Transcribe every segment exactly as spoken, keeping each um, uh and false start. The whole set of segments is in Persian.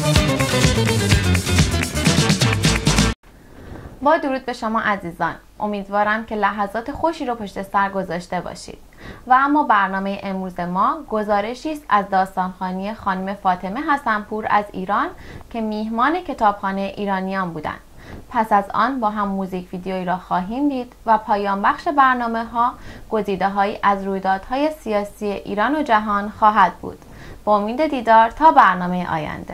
با درود به شما عزیزان، امیدوارم که لحظات خوشی رو پشت سر گذاشته باشید. و اما برنامه امروز ما گزارشی است از داستانخوانی خانم فاطمه حسن‌پور از ایران که میهمان کتابخانه ایرانیان بودند. پس از آن با هم موزیک ویدیویی را خواهیم دید و پایان بخش برنامه ها گزیده هایی از رویدادهای سیاسی ایران و جهان خواهد بود. با امید دیدار تا برنامه آینده.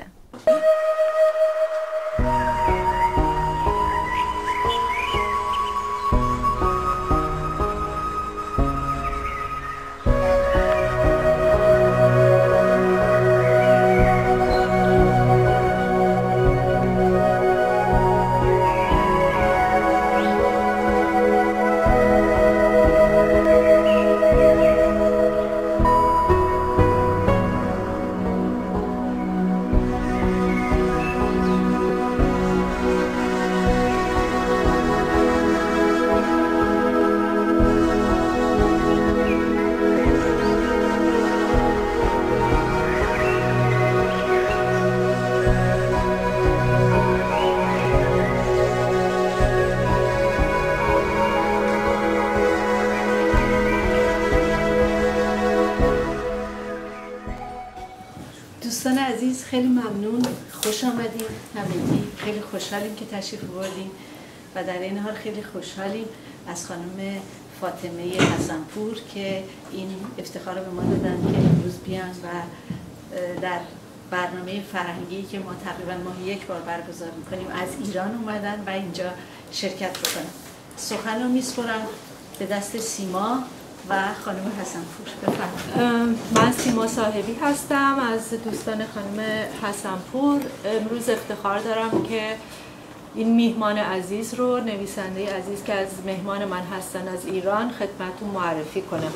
دوستان عزیز، خیلی ممنون، خوش آمدین همگی. خیلی خوشحالیم که تشریف بردیم و در این حال خیلی خوشحالیم از خانم فاطمه حسن‌پور که این افتخار به ما دادن که امروز بیان و در برنامه فرهنگی که ما تقریبا ماهی یک بار برگزار میکنیم از ایران اومدن و اینجا شرکت بکنن. سخن رو میسپرم به دست سیما و خانم حسن‌پور. بفرمایید. من سیما صاحبی هستم از دوستان خانم حسن‌پور. امروز افتخار دارم که این میهمان عزیز رو، نویسنده عزیز که از مهمان من هستن از ایران، خدمتتون معرفی کنم.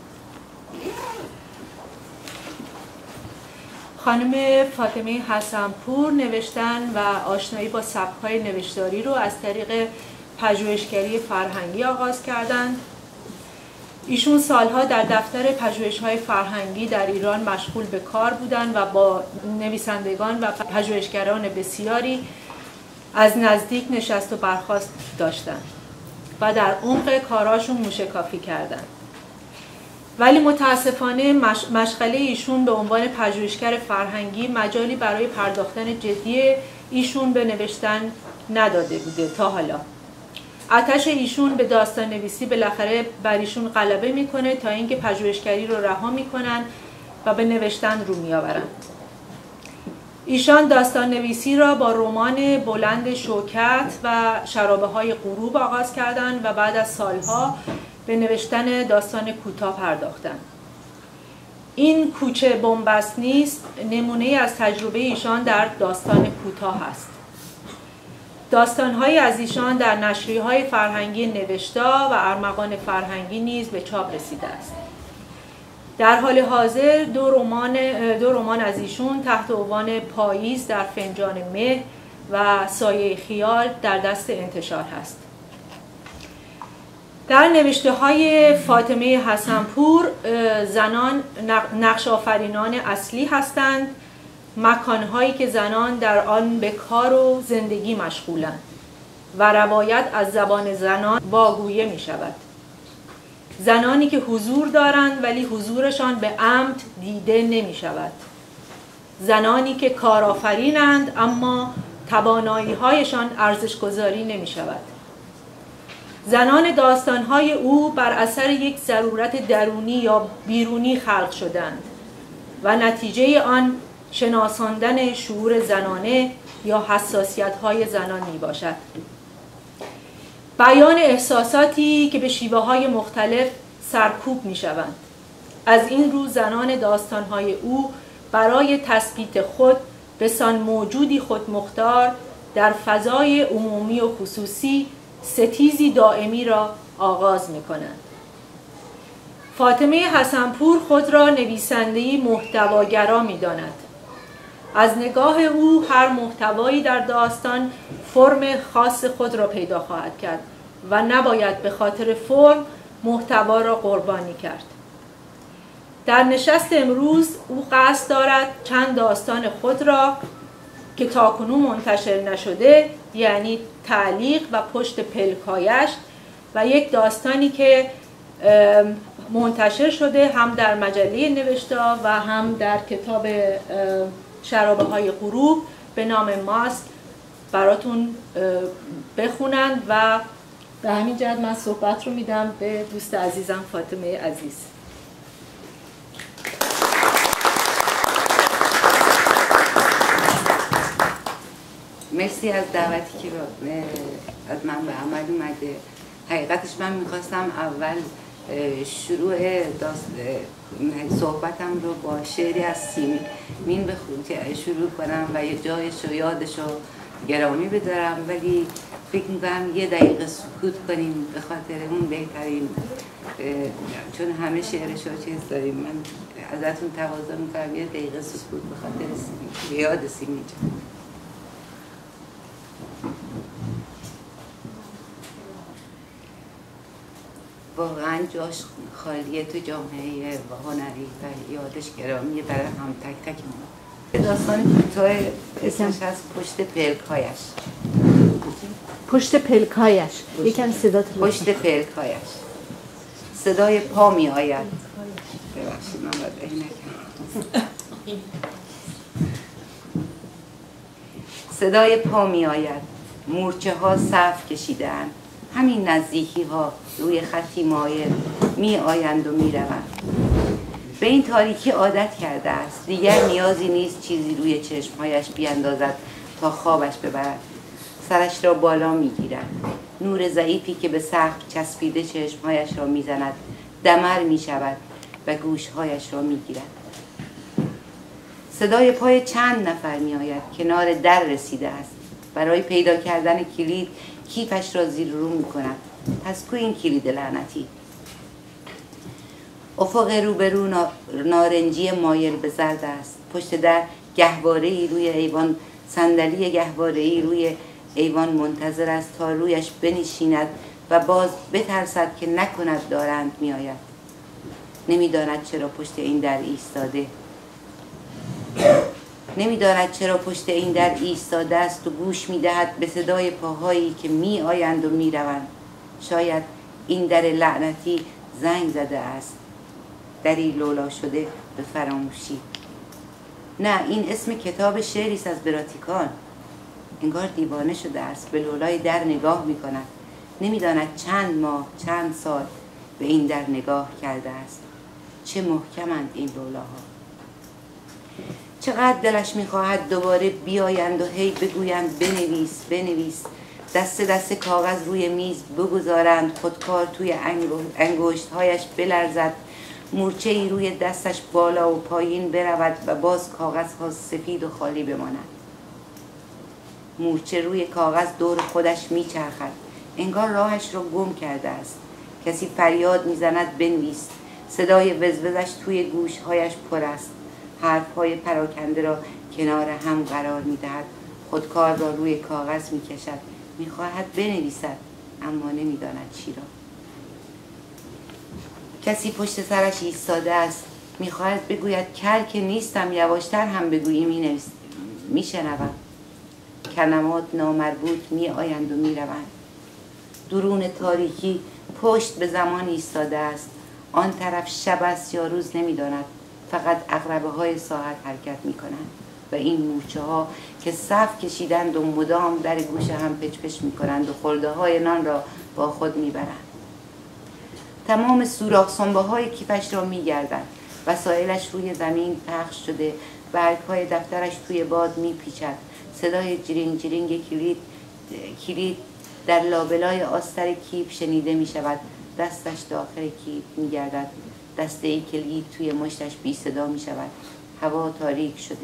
خانم فاطمه حسن‌پور نوشتن و آشنایی با سبک‌های نوشتاری رو از طریق پژوهشگری فرهنگی آغاز کردند. ایشون سالها در دفتر پژوهش‌های فرهنگی در ایران مشغول به کار بودند و با نویسندگان و پژوهشگران بسیاری از نزدیک نشست و برخاست داشتند و در عمق کاراشون موشکافی کردند. ولی متاسفانه مش... مشغله ایشون به عنوان پژوهشگر فرهنگی مجالی برای پرداختن جدی ایشون به نوشتن نداده بوده تا حالا. آتش ایشون به داستان نویسی بالاخره بر ایشون غلبه میکنه تا اینکه پژوهشگری رو رها میکنن و به نوشتن رو میآورند. ایشان داستان نویسی را با رمان بلند شوکت و شرابه های غروب آغاز کردند و بعد از سالها به نوشتن داستان کوتاه پرداختند. این کوچه بنبست نیست نمونه از تجربه ایشان در داستان کوتاه است. داستان‌های از ایشان در نشریه‌های فرهنگی نوشتا و ارمغان فرهنگی نیز به چاپ رسیده است. در حال حاضر دو رمان دو رمان از ایشون تحت عنوان پاییز در فنجان مه و سایه خیال در دست انتشار هست. در نوشته‌های فاطمه حسن‌پور زنان نقش آفرینان اصلی هستند، مکانهایی که زنان در آن به کار و زندگی مشغولند و روایت از زبان زنان واگویه می شود. زنانی که حضور دارند ولی حضورشان به عمد دیده نمی شود. زنانی که کارآفرینند اما توانایی هایشان ارزش‌گذاری نمی شود. زنان داستانهای او بر اثر یک ضرورت درونی یا بیرونی خلق شدند و نتیجه آن شناساندن شعور زنانه یا حساسیت‌های زنان می باشد. بیان احساساتی که به شیوه‌های مختلف سرکوب می شوند. از این رو زنان داستان‌های او برای تثبیت خود به سان موجودی خودمختار در فضای عمومی و خصوصی ستیزی دائمی را آغاز می کنند. فاطمه حسن‌پور خود را نویسنده محتواگرا می داند. از نگاه او هر محتوایی در داستان فرم خاص خود را پیدا خواهد کرد و نباید به خاطر فرم محتوا را قربانی کرد. در نشست امروز او قصد دارد چند داستان خود را که تاکنون منتشر نشده، یعنی تعلیق و پشت پلکایش، و یک داستانی که منتشر شده هم در مجله نوشتا و هم در کتاب شرابه های غروب به نام ماسک براتون بخونن. و به همین جهت من صحبت رو میدم به دوست عزیزم فاطمه عزیز. مرسی از دعوتی که از من به عمل اومده. حقیقتش من میخواستم اول شروع صحبتم رو با شعری از سیمین شروع کنم و یه جایش و یادش رو گرامی بدارم، ولی فکر میکنم یه دقیقه سکوت کنیم به خاطر اون بهترین، چون همه شعرش رو چیز داریم. من ازتون تقاضا میکنم یه دقیقه سکوت به خاطر سیمین، یاد سیمین جان. واقعا جاش خالیه تو جامعه و هنری و یادش گرامیه برای هم تک تک ما. داستان کوتاه اسمش هست پشت پلکایش. پشت پلکایش یکم صدا پشت پلکایش. صدای پا می آید. ببخشید من باید عینکم. صدای پا می آید. مورچه ها صف کشیده‌اند. همین نزدیکی ها روی خطی مایل می آیند و می روند. به این تاریکی عادت کرده است. دیگر نیازی نیست چیزی روی چشمهایش بیاندازد تا خوابش ببرد. سرش را بالا می گیرد. نور ضعیفی که به سقف چسبیده چشمهایش را می زند دمر می شود و گوشهایش را می گیرد. صدای پای چند نفر می آید. کنار در رسیده است. برای پیدا کردن کلید کیفش را زیر رو می کند. پس کو این کلید لعنتی؟ افق روبرو نارنجی مایل به زرد است. پشت در گهواره‌ای روی ایوان، صندلی گهواره‌ای روی ایوان منتظر است تا رویش بنشیند و باز بترسد که نکند دارند می آید. نمیداند چرا پشت این در ایستاده. نمیداند چرا پشت این در ایستاده است و گوش میدهد به صدای پاهایی که می آیند و می روند. شاید این در لعنتی زنگ زده است. دری لولا شده به فراموشی. نه، این اسم کتاب شعری است از براتیکان. انگار دیوانه شده است. به لولای در نگاه می کند. نمیداند چند ماه، چند سال به این در نگاه کرده است. چه محکمند این لولاها. چقدر دلش میخواهد دوباره بیایند و هی بگویند بنویس بنویس. دست دست کاغذ روی میز بگذارند، خودکار توی انگشتهایش بلرزد، مورچه ای روی دستش بالا و پایین برود و باز کاغذها سفید و خالی بماند. مورچه روی کاغذ دور خودش میچرخد. انگار راهش را گم کرده است. کسی فریاد میزند بنویس. صدای وزوزش توی گوشهایش پر است. حرفهای پراکنده را کنار هم قرار میدهد. خودکار را روی کاغذ میکشد. میخواهد بنویسد اما نمیداند چی را. کسی پشت سرش ایستاده است. میخواهد بگوید کر که نیستم، یواشتر هم بگویی میشنوم. کلمات نامربوط می آیند و می روند. درون تاریکی پشت به زمان ایستاده است. آن طرف شب است یا روز نمیداند. فقط عقربه های ساعت حرکت می کنند و این مورچه ها که صف کشیدند و مدام در گوش هم پچ پچ می کنند و خورده های نان را با خود می برند. تمام سوراخ سنبه های کیفش را می گردند. وسایلش روی زمین پخش شده. برگ های دفترش توی باد می پیچد. صدای جرینگ جرینگ کلید کلید در لابلای آستر کیف شنیده می شود. دستش داخل کیف می گردد. دسته ای کلید توی مشتش بی صدا می شود. هوا تاریک شده.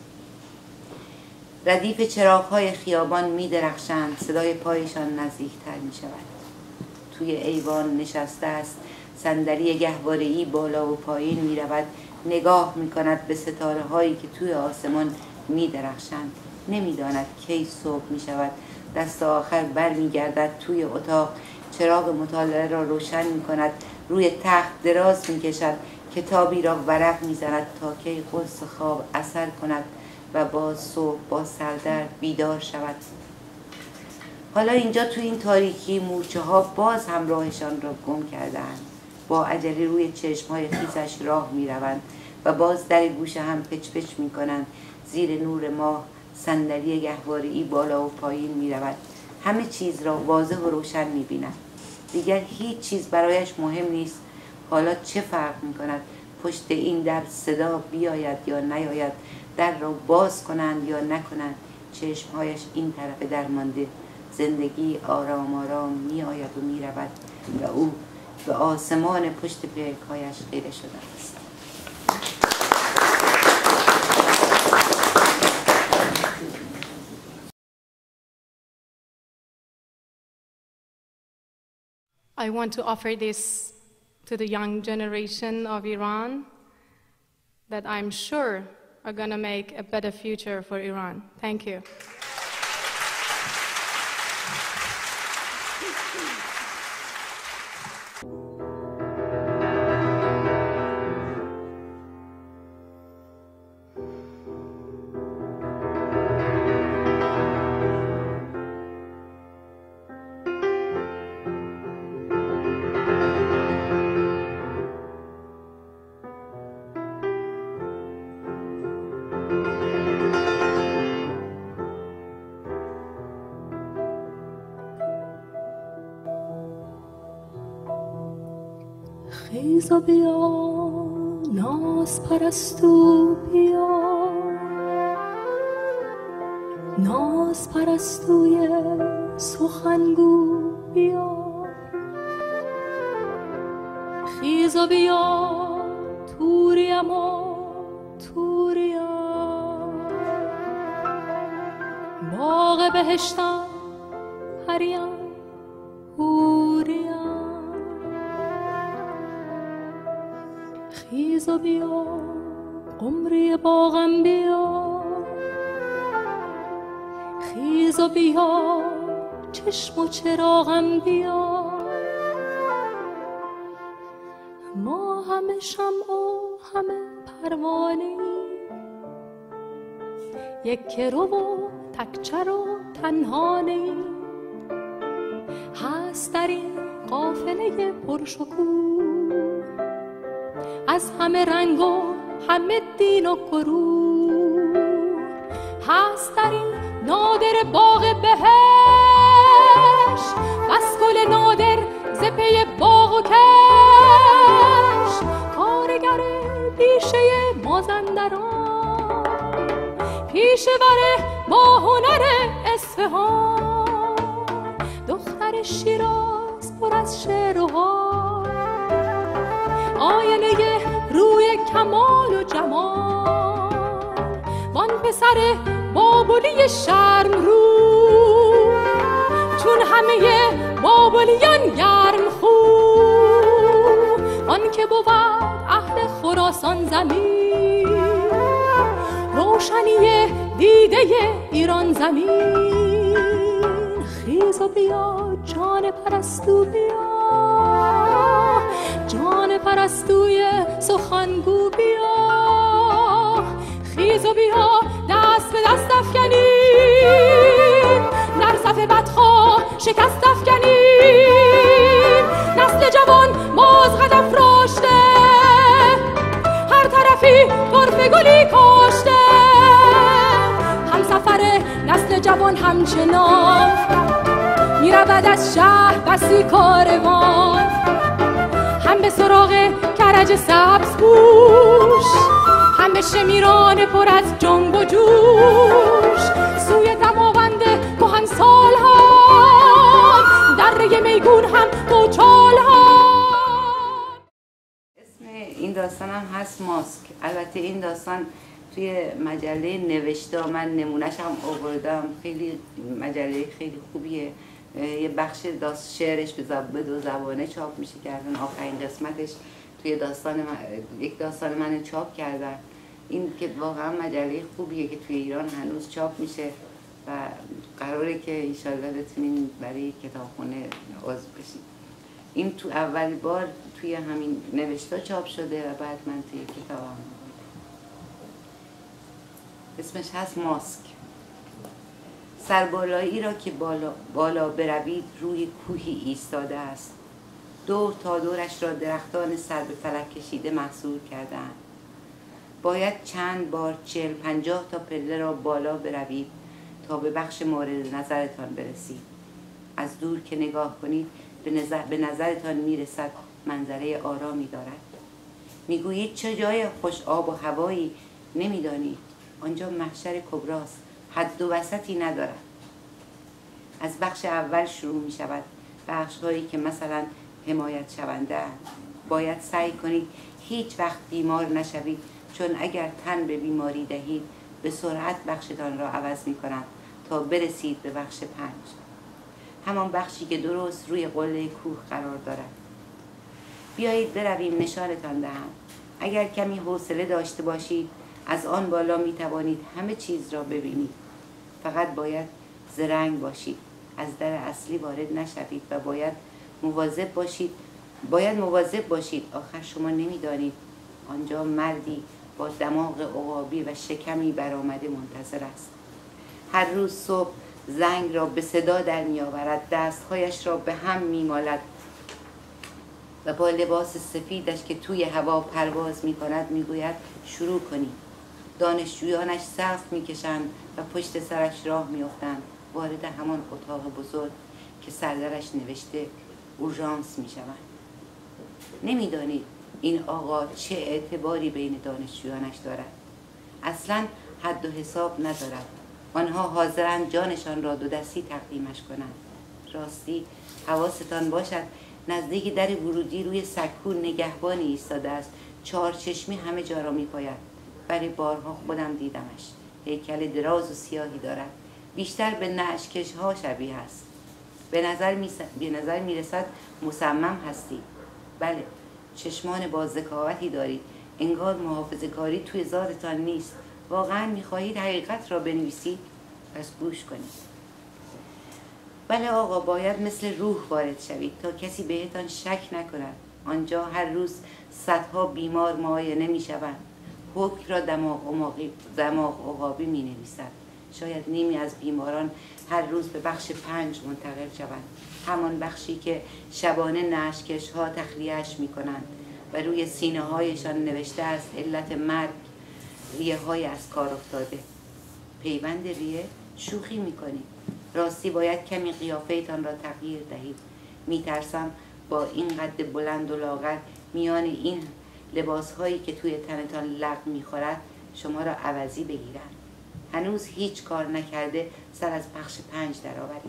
ردیف چراغ‌های خیابان می درخشند. صدای پایشان نزدیکتر می شود. توی ایوان نشسته است. صندلی گهواره‌ای بالا و پایین می رود. نگاه می کند به ستاره هایی که توی آسمان می درخشند. نمی داند کی صبح می شود. دست آخر بر می گردد توی اتاق. چراغ مطالعه را روشن می کند. روی تخت دراز می کشد. کتابی را ورق می‌زند تا که قرص خواب اثر کند و باز صبح با سردرد بیدار شود. حالا اینجا تو این تاریکی مورچه ها باز هم راهشان را گم کردند. با عجله روی چشم‌های خیسش راه می‌روند و باز در گوشه هم پچ پچ می‌کنند. زیر نور ماه صندلی گهواره‌ای بالا و پایین می‌رود. همه چیز را واضح و روشن می‌بیند. دیگر هیچ چیز برایش مهم نیست. حالا چه فرق می‌کند پشت این در صدا بیاید یا نیاید، در را باز کنند یا نکنند. چشمهایش این طرف درمانده. زندگی آرام آرام می آید و می رود و او به آسمان پشت پلک‌هایش خیره شده است. I want to offer this to the young generation of Iran that I'm sure are going to make a better future for Iran. Thank you. خیز و بیا ناز پرستو بیا، ناز پرستوی سخنگو بیا. خیز و بیا توریم و توریم، باغ بهشتم هریم هوریم. خیز و بیا قمری باغم بیا، خیز و بیا چشم و چراغم بیا. ما همه شمع و همه پروانه، یک رو و تکچر و تنهانه. هست در این قافله پرشکوه از همه رنگ و همه دین و گروه. هست در این نادر باغ بهشت بس گل نادر ز پی باغ و کشت. کارگر بیشه مازندران، پیشور با هنر اصفهان. دختر شیراز پر از شعر و حال، آینه روی کمال و جمال. وان پسر بابلی شرم رو، چون همه بابلیان گرم خو. آن که بود اهل خراسان زمین، روشنی دیده ایران زمین. خیز و بیا جان پرستو بیا، جان پرستوی سخنگو بیا. خیز و بیا دست به دست افکنیم، در صف بدخواه شکست افکنیم. نسل جوان باز قد افراشته، هر طرفی طرف گلی کاشته. هم سفر نسل جوان همچنان، میرود از شهر بسی کاروان. هم به سراغ کرج سبز پوش، هم به شمیران پر از جنب و جوش. سوی دماوند کهن سال ها، دره میگون هم دوچال ها. اسم این داستان هم هست ماسک. البته این داستان توی مجله نوشته، من نمونهش هم آوردم. خیلی مجله خیلی خوبیه. یه بخش داست شعرش به دو زبانه چاپ میشه کردن. آخرین قسمتش توی داستان من، یک داستان من چاپ کردن. این که واقعا مجله خوبیه که توی ایران هنوز چاپ میشه و قراره که انشالله بتونین برای کتابخونه عضو بشین. این تو اول بار توی همین نوشته چاپ شده و بعد من توی کتابم اسمش هست ماسک. سربالایی را که بالا, بالا بروید روی کوهی ایستاده است. دور تا دورش را درختان سر به فلک کشیده محصور کردند. باید چند بار چهل پنجاه تا پله را بالا بروید تا به بخش مورد نظرتان برسید. از دور که نگاه کنید به, نظر به نظرتان میرسد منظره آرامی دارد. میگویید چه جای خوش آب و هوایی، نمیدانید آنجا محشر کبراست، حد و وسطی ندارد. از بخش اول شروع می شود، بخش هایی که مثلا حمایت شونده. باید سعی کنید هیچ وقت بیمار نشوید، چون اگر تن به بیماری دهید به سرعت بخشتان را عوض می کنند تا برسید به بخش پنج، همان بخشی که درست روی قله کوه قرار دارد. بیایید برویم نشانتان دهم. اگر کمی حوصله داشته باشید از آن بالا می توانید همه چیز را ببینید. فقط باید زرنگ باشید، از در اصلی وارد نشوید و باید مواظب باشید باید مواظب باشید آخر شما نمیدانید آنجا مردی با دماغ عقابی و شکمی برآمده منتظر است. هر روز صبح زنگ را به صدا در می آورد، دستهایش را به هم می مالد و با لباس سفیدش که توی هوا پرواز می کند می گوید شروع کنید. دانشجویانش صف می کشند و پشت سرش راه می افتند وارد همان اتاق بزرگ که سردرش نوشته اورژانس می شوند. نمی دانید این آقا چه اعتباری بین دانشجویانش دارد. اصلا حد و حساب ندارد. آنها حاضرند جانشان را دو دستی تقدیمش کنند. راستی حواستان باشد نزدیک در ورودی روی سکو نگهبانی ایستاده است. چهار چشمی همه جا را می پاید. برای بارها خودم دیدمش. هیکل دراز و سیاهی دارد. بیشتر به نعشکش ها شبیه است. به نظر می, س... به نظر می رسد مصمم هستی. بله، چشمان با ذکاوتی دارید. انگار محافظه کاری توی ذاتتان نیست. واقعا می خواهید حقیقت را بنویسید؟ پس گوش کنید. بله آقا، باید مثل روح وارد شوید تا کسی بهتان شک نکند. آنجا هر روز صدها بیمار معاینه می شوند. حکم را دماغ عقابی می نویسد. شاید نیمی از بیماران هر روز به بخش پنج منتقل شوند، همان بخشی که شبانه نعشکش ها تخلیه‌اش می کنند و روی سینه هایشان نوشته است علت مرگ ریه های از کار افتاده. پیوند ریه؟ شوخی می کنید. راستی باید کمی قیافه‌تان را تغییر دهید. می ترسم با این قد بلند و لاغر میان این لباس هایی که توی تنتان لق می خورد شما را عوضی بگیرند. هنوز هیچ کار نکرده سر از بخش پنج درآورید.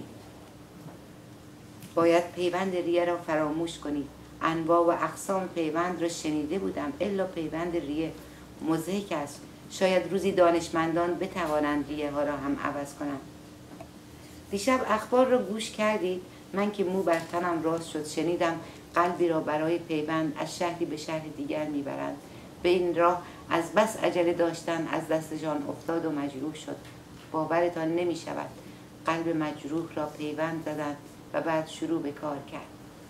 باید پیوند ریه را فراموش کنید. انواع و اقسام پیوند را شنیده بودم، الا پیوند ریه مضحک است. شاید روزی دانشمندان بتوانند ریه ها را هم عوض کنند. دیشب اخبار را گوش کردید؟ من که مو بر تنم راست شد شنیدم قلبی را برای پیوند از شهری به شهر دیگر میبرند. به این راه از بس عجله داشتن از دستشان افتاد و مجروح شد. باورتان نمی شود. قلب مجروح را پیوند زدند و بعد شروع به کار کرد.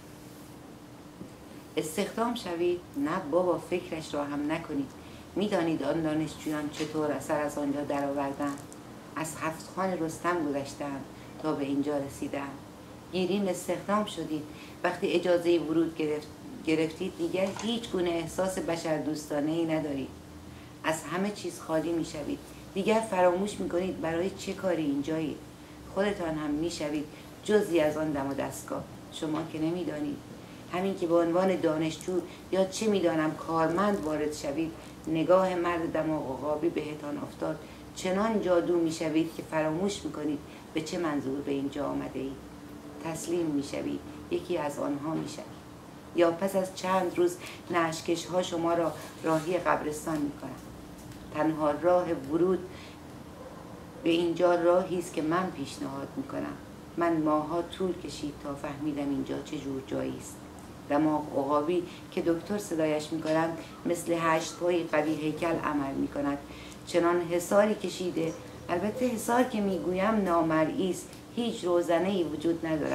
استخدام شوید؟ نه بابا، فکرش را هم نکنید. میدانید آن دانشجویان چطور اثر از آنجا درآوردند؟ از هفت خوان رستم گذشتند تا به اینجا رسیدند. گیرین استخدام شدید. وقتی اجازه ورود گرفت گرفتید دیگر هیچ گونه احساس بشر دوستانه ای ندارید. از همه چیز خالی می شوید. دیگر فراموش می کنید برای چه کاری اینجایید. خودتان هم می شوید جزئی از آن دم و دستگاه. شما که نمی دانید. همین که به عنوان دانشجو یا چه می دانم کارمند وارد شوید، نگاه مرد دماغ عقابی بهتان افتاد، چنان جادو می شوید که فراموش می کنید به چه منظور به اینجا آمده اید. تسلیم می شوید. یکی از آنها می شوید. یا پس از چند روز نعشکش ها شما را راهی قبرستان می کنند. تنها راه ورود به اینجا راهی است که من پیشنهاد می کنم. من ماها طول کشید تا فهمیدم اینجا چه جور جایی است. دماغ عقابی که دکتر صدایش می کنند مثل هشت پای قوی هیکل عمل می کند. چنان حصاری کشیده، البته حصار که می گویم نامرئی است، هیچ روزنه‌ای وجود ندارد.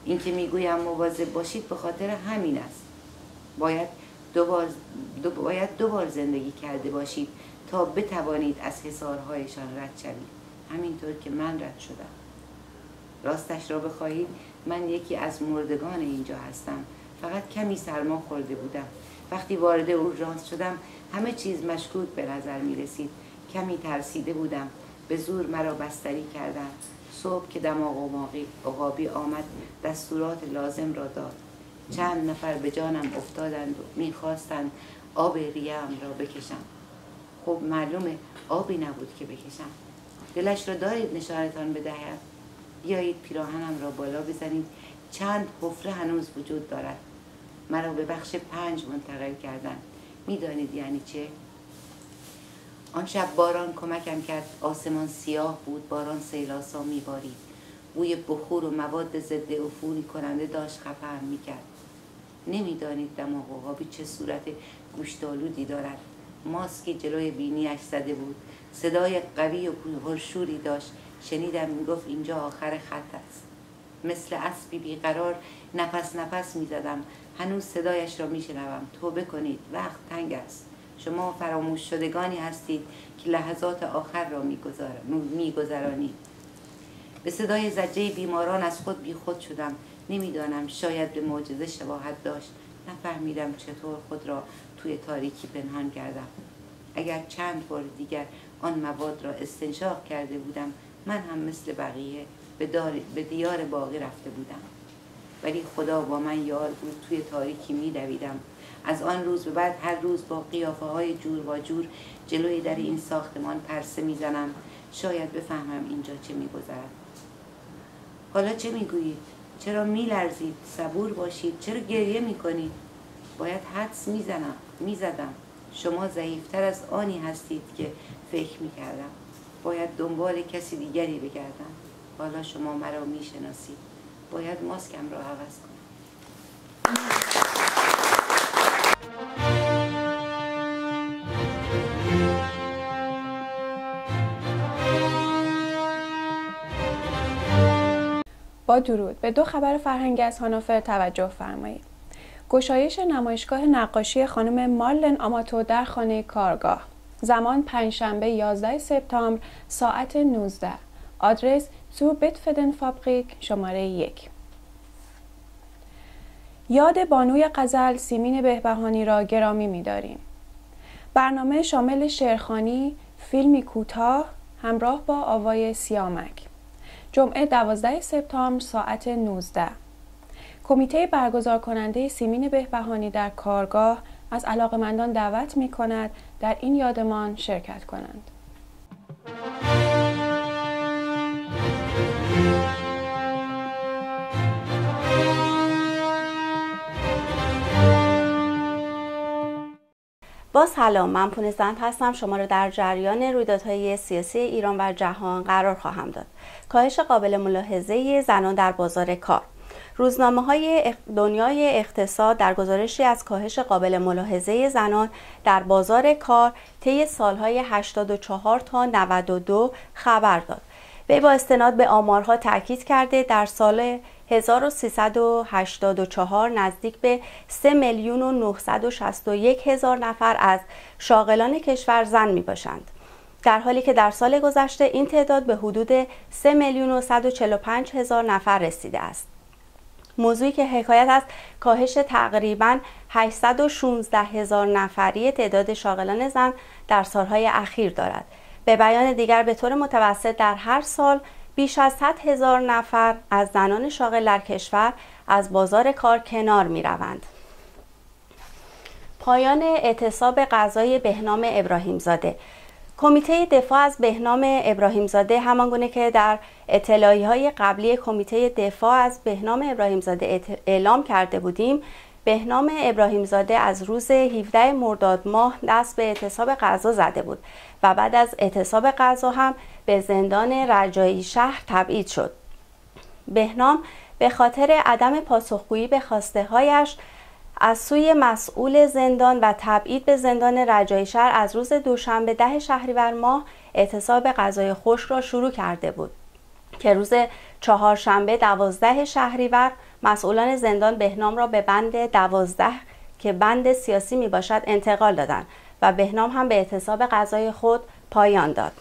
این که میگویم مواظب باشید به خاطر همین است. باید دو بار, دو باید دو بار زندگی کرده باشید تا بتوانید از حصارهایشان رد شوید، همینطور که من رد شدم. راستش را بخواهید من یکی از مردگان اینجا هستم. فقط کمی سرما خورده بودم. وقتی وارد اورژانس شدم همه چیز مشکوک به نظر می رسید. کمی ترسیده بودم. به زور مرا بستری کردند. صبح که دماغ عقابی آمد دستورات لازم را داد. چند نفر به جانم افتادند و میخواستند آب ریه‌ام را بکشم. خب معلومه آبی نبود که بکشم. دلش را دارید نشانتان بدهم؟ بیایید پیراهنم را بالا بزنید. چند حفره هنوز وجود دارد. مرا به بخش پنج منتقل کردند. میدانید یعنی چه؟ آن شب باران کمکم کرد. آسمان سیاه بود. باران سیلاسا میبارید. بوی بخور و مواد ضد عفونی کننده داشت خفه‌ام میکرد. نمیدانید دماغ عقابی چه صورت گوشتالودی دارد. ماسکی جلوی بینیش زده بود. صدای قوی و پرشوری داشت. شنیدم میگفت اینجا آخر خط است. مثل اسبی بیقرار نفس نفس میزدم. هنوز صدایش را میشنوم. توبه کنید، وقت تنگ است. شما فراموش شدگانی هستید که لحظات آخر را میگذرانید. به صدای زجه بیماران از خود بی خود شدم. نمیدانم، شاید به معجزه شباهت داشت. نفهمیدم چطور خود را توی تاریکی پنهان کردم. اگر چند بار دیگر آن مواد را استنشاق کرده بودم من هم مثل بقیه به, به دیار باقی رفته بودم. ولی خدا با من یار بود. توی تاریکی می دویدم. از آن روز به بعد هر روز با قیافه های جور و جور جلوی در این ساختمان پرسه می زنم. شاید بفهمم اینجا چه می گذرد. حالا چه می گویید؟ چرا می لرزید؟ صبور باشید. چرا گریه می کنید؟ باید حدس می زنم. می زدم. شما ضعیفتر از آنی هستید که فکر می کردم. باید دنبال کسی دیگری بگردم. حالا شما مرا می شناسید. باید ماسکم را عوض کنم. با درود به دو خبر فرهنگی از هانوفر توجه فرمایید. گشایش نمایشگاه نقاشی خانم مارلن آماتو در خانه کارگاه. زمان پنجشنبه یازده سپتامبر ساعت نوزده. آدرس زور بیتفدن فابریک شماره یک. یاد بانوی غزل سیمین بهبهانی را گرامی می‌داریم. برنامه شامل شعرخوانی، فیلمی کوتاه همراه با آوای سیامک. جمعه دوازده سپتامبر ساعت نوزده. کمیته برگزار کننده سیمین بهبهانی در کارگاه از علاقه‌مندان دعوت می‌کند در این یادمان شرکت کنند. با سلام، من پونزند هستم. شما را در جریان رویدادهای سیاسی ایران و جهان قرار خواهم داد. کاهش قابل ملاحظه زنان در بازار کار. روزنامه‌های دنیای اقتصاد در گزارشی از کاهش قابل ملاحظه زنان در بازار کار طی سالهای هشتاد و چهار تا نود و دو خبر داد. وی با استناد به آمارها تاکید کرده در سال هزار و سیصد و هشتاد و چهار نزدیک به سه میلیون و نهصد و شصت و یک هزار نفر از شاغلان کشور زن می باشند، در حالی که در سال گذشته این تعداد به حدود سه میلیون و صد و چهل و پنج هزار نفر رسیده است. موضوعی که حکایت از کاهش تقریباً هشتصد و شانزده هزار نفری تعداد شاغلان زن در سالهای اخیر دارد. به بیان دیگر به طور متوسط در هر سال بیش از صد هزار نفر از زنان شاغل در کشور از بازار کار کنار می روند. پایان اعتصاب غذای بهنام ابراهیمزاده. کمیته دفاع از بهنام ابراهیمزاده همانگونه که در اطلاعیه‌های قبلی کمیته دفاع از بهنام ابراهیمزاده اعلام کرده بودیم، بهنام ابراهیمزاده از روز هفدهم مرداد ماه دست به اعتصاب غذا زده بود و بعد از اعتصاب غذا هم به زندان رجایی شهر تبعید شد. بهنام به خاطر عدم پاسخگویی به خواسته هایش از سوی مسئول زندان و تبعید به زندان رجایی شهر از روز دوشنبه ده شهریور ماه اعتصاب غذای خشک را شروع کرده بود که روز چهارشنبه دوازده شهریور مسئولان زندان بهنام را به بند دوازده که بند سیاسی می باشد انتقال دادند و بهنام هم به اعتصاب قضای خود پایان داد.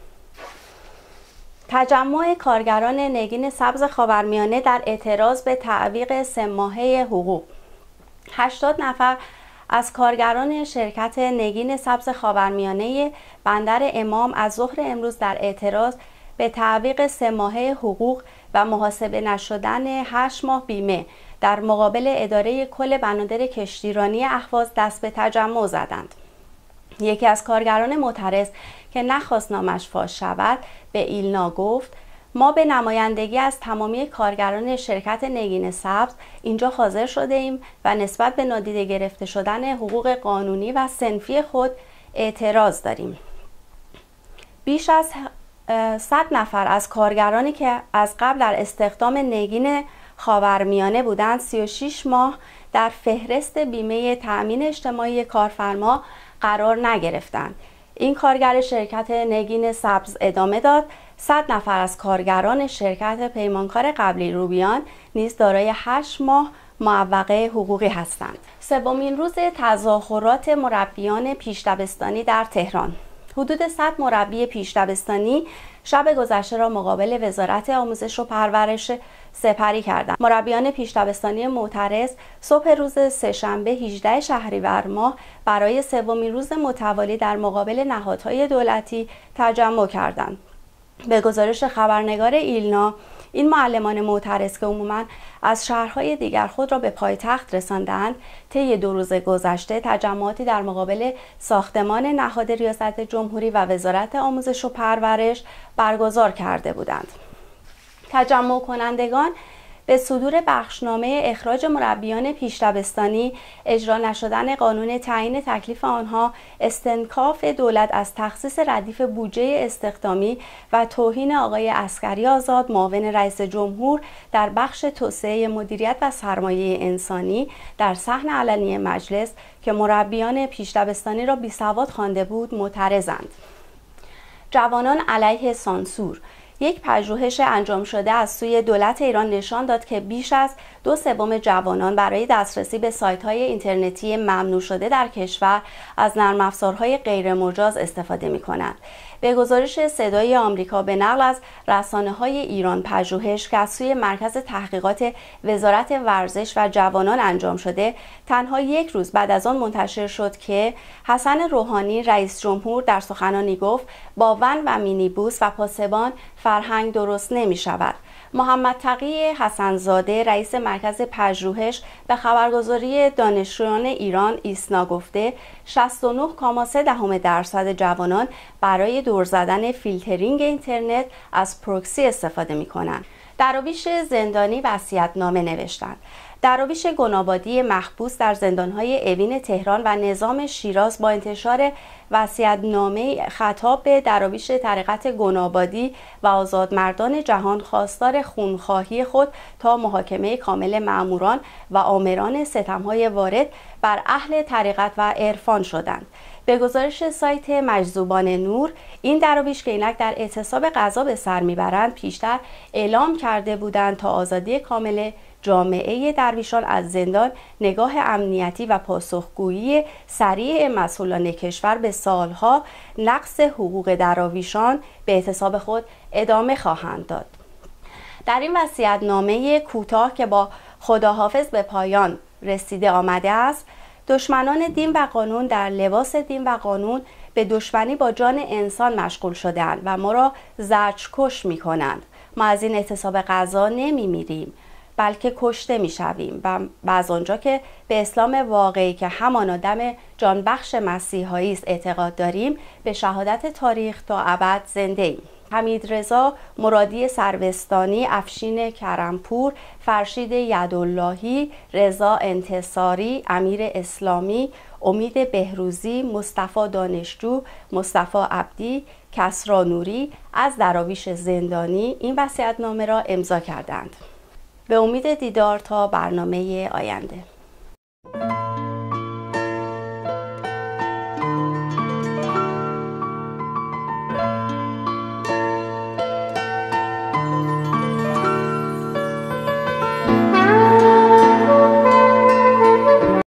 تجمع کارگران نگین سبز خاورمیانه در اعتراض به تعویق سه ماهه حقوق. هشتاد نفر از کارگران شرکت نگین سبز خاورمیانه بندر امام از ظهر امروز در اعتراض به تعویق سه ماهه حقوق و محاسبه نشدن هشت ماه بیمه در مقابل اداره کل بنادر کشتیرانی اهواز دست به تجمع زدند. یکی از کارگران معترض که نخواست نامش فاش شود به ایلنا گفت: ما به نمایندگی از تمامی کارگران شرکت نگین سبز اینجا حاضر شده ایم و نسبت به نادیده گرفته شدن حقوق قانونی و صنفی خود اعتراض داریم. بیش از صد نفر از کارگرانی که از قبل در استخدام نگین خاورمیانه بودند سی و شش ماه در فهرست بیمه تأمین اجتماعی کارفرما قرار نگرفتند. این کارگر شرکت نگین سبز ادامه داد: صد نفر از کارگران شرکت پیمانکار قبلی روبیان نیز دارای هشت ماه معوقه حقوقی هستند. سومین روز تظاهرات مربیان پیش دبستانی در تهران. حدود صد مربی پیش دبستانی شب گذشته را مقابل وزارت آموزش و پرورش سپری کردند. مربیان پیش دبستانی معترض صبح روز سه‌شنبه هجدهم شهریور ماه برای سومین روز متوالی در مقابل نهادهای دولتی تجمع کردند. به گزارش خبرنگار ایلنا، این معلمان معترض که عموماً از شهرهای دیگر خود را به پایتخت رساندند، طی دو روز گذشته تجمعاتی در مقابل ساختمان نهاد ریاست جمهوری و وزارت آموزش و پرورش برگزار کرده بودند. تجمع کنندگان به صدور بخشنامه اخراج مربیان پیش دبستانی، اجرا نشدن قانون تعیین تکلیف آنها، استنکاف دولت از تخصیص ردیف بودجه استخدامی و توهین آقای عسکری آزاد معاون رئیس جمهور در بخش توسعه مدیریت و سرمایه انسانی در صحن علنی مجلس که مربیان پیش دبستانی را بیسواد خوانده بود معترضند. جوانان علیه سانسور. یک پژوهش انجام شده از سوی دولت ایران نشان داد که بیش از دو سوم جوانان برای دسترسی به سایت‌های اینترنتی ممنوع شده در کشور از نرم افزارهای غیر مجاز استفاده می‌کنند. به گزارش صدای آمریکا به نقل از رسانه‌های ایران، پژوهش که از سوی مرکز تحقیقات وزارت ورزش و جوانان انجام شده تنها یک روز بعد از آن منتشر شد که حسن روحانی رئیس جمهور در سخنانی گفت با ون و مینیبوس و پاسبان فرهنگ درست نمی شود. محمد تقی حسنزاده رئیس مرکز پژوهش به خبرگزاری دانشجویان ایران ایسنا گفته شصت و نه و سه دهم درصد جوانان برای دور زدن فیلترینگ اینترنت از پروکسی استفاده می کنند. درویش زندانی وصیت‌نامه نوشتند. درویش گنابادی محبوس در زندان‌های اوین تهران و نظام شیراز با انتشار وصیت‌نامه خطاب به درویش طریقت گنابادی و آزادمردان جهان خواستار خونخواهی خود تا محاکمه کامل مأموران و آمران ستم‌های وارد بر اهل طریقت و عرفان شدند. به گزارش سایت مجذوبان نور، این درویش که اینک در اعتصاب قضا به سر میبرند پیشتر اعلام کرده بودند تا آزادی کامل جامعه درویشان از زندان نگاه امنیتی و پاسخگویی سریع مسئولان کشور به سالها نقض حقوق درویشان به اعتصاب خود ادامه خواهند داد. در این وصیت‌نامه کوتاه که با خداحافظ به پایان رسیده آمده است، دشمنان دین و قانون در لباس دین و قانون به دشمنی با جان انسان مشغول شدند و ما را زجرکش می کنند. ما از این اعتصاب قضا نمی میریم بلکه کشته می شویم و از آنجا که به اسلام واقعی که همان آدم جانبخش مسیحایی است اعتقاد داریم، به شهادت تاریخ تا ابد زنده ایم. حمید رضا مرادی سروستانی، افشین کرمپور، فرشید یداللهی، رضا انتصاری، امیر اسلامی، امید بهروزی، مصطفی دانشجو، مصطفی عبدی، کسری نوری از دراویش زندانی این وصیت‌نامه را امضا کردند. به امید دیدار تا برنامه آینده.